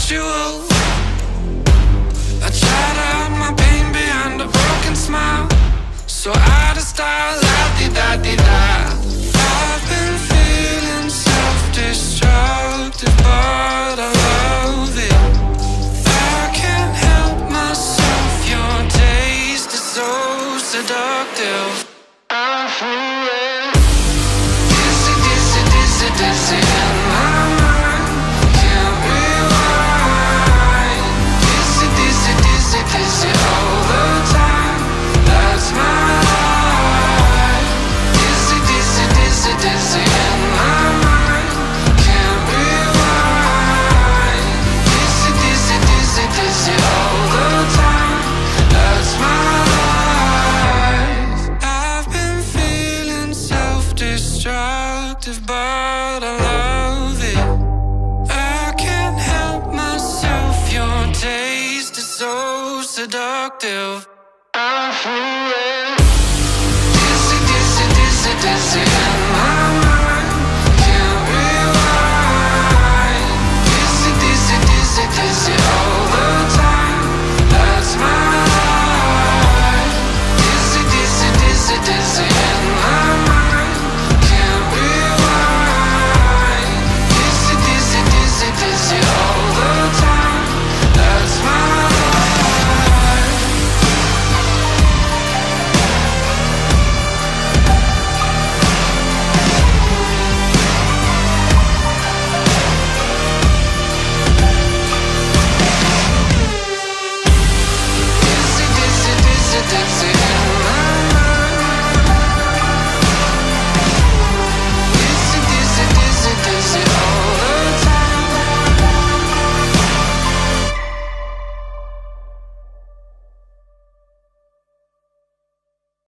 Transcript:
habitual. I try to hide my pain behind a broken smile, so out of style, la-di-da-di-da. I've been feeling self-destructive, but I love it. I can't help myself, your taste is so seductive. I'm feeling dizzy, dizzy, dizzy, dizzy in my mind. Can't rewind. Dizzy, dizzy, dizzy, dizzy all the time. That's my life. Dizzy, dizzy, dizzy, dizzy in my mind. Can't rewind. Dizzy, dizzy, dizzy, dizzy all the time. That's my life. I've been feeling self-destructive, but I love it. I can't help myself, your taste is so seductive.